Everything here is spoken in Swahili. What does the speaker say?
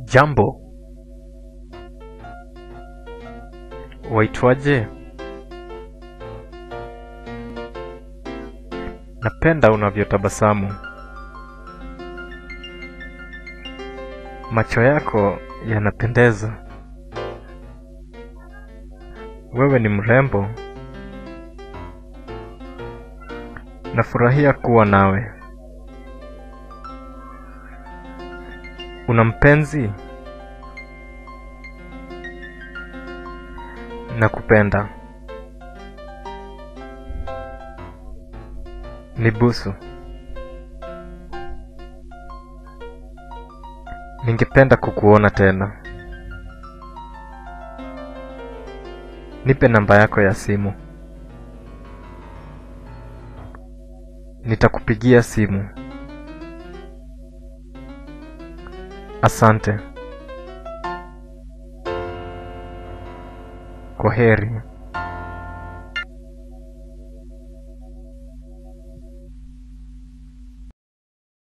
Jambo. Waitwaje? Napenda unavyotabasamu. Macho yako yanapendeza. Wewe ni mrembo. Nafurahia kuwa nawe. Una mpenzi? Nakupenda. Nibusu. Ningependa kukuona tena. Nipe namba yako ya simu. Nitakupigia simu. Asante. Kwaheri.